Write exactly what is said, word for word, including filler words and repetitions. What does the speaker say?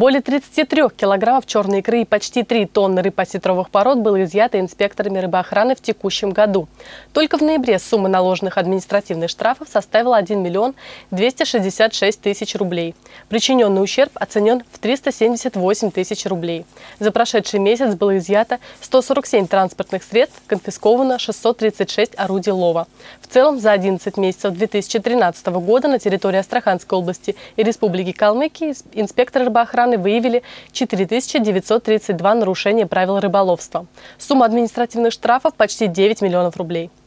Более тридцати трёх килограммов черной икры и почти три тонны рыб осетровых пород было изъято инспекторами рыбоохраны в текущем году. Только в ноябре сумма наложенных административных штрафов составила один миллион двести шестьдесят шесть тысяч рублей. Причиненный ущерб оценен в триста семьдесят восемь тысяч рублей. За прошедший месяц было изъято сто сорок семь транспортных средств, конфисковано шестьсот тридцать шесть орудий лова. В целом за одиннадцать месяцев две тысячи тринадцатого года на территории Астраханской области и Республики Калмыкия инспекторы рыбоохраны выявили четыре тысячи девятьсот тридцать два нарушения правил рыболовства. Сумма административных штрафов почти девять миллионов рублей.